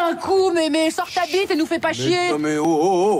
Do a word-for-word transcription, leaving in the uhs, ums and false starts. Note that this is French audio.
un coup, mais, mais sors ta bite et nous fais pas chier. Mais, mais oh, oh, oh.